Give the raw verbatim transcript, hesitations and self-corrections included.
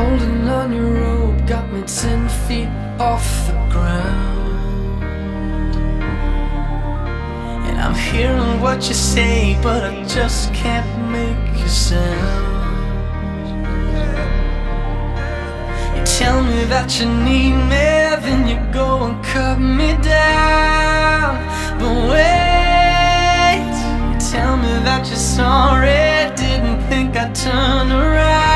Holding on your rope got me ten feet off the ground, and I'm hearing what you say, but I just can't make you sound. You tell me that you need me, then you go and cut me down. But wait, you tell me that you're sorry, didn't think I'd turn around.